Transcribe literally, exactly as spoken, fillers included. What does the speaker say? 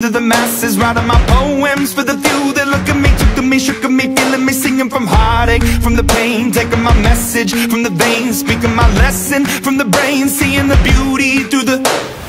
to the masses, writing my poems for the few that look at me, took to me, shook at me, feeling me, singing from heartache, from the pain, taking my message from the veins, speaking my lesson from the brain, seeing the beauty through the